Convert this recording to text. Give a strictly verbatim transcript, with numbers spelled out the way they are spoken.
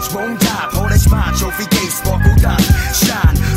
won't die. Polish my trophy case, sparkle dust, shine.